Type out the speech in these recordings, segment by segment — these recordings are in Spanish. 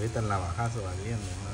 ahorita en la bajazo valiendo, ¿no?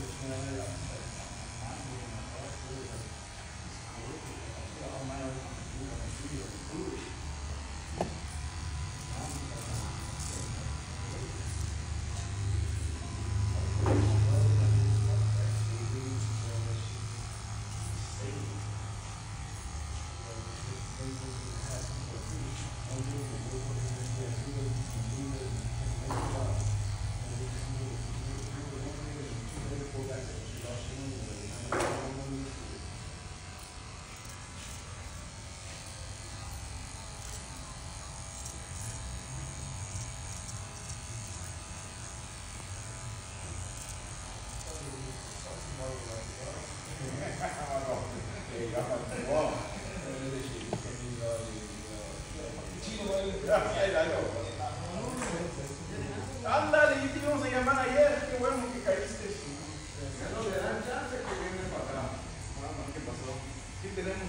Ándale, yo te íbamos a llamar ayer, qué bueno que caíste. Ya no le dan chance que vienen para acá. Vamos, ¿qué pasó? ¿Qué tenemos?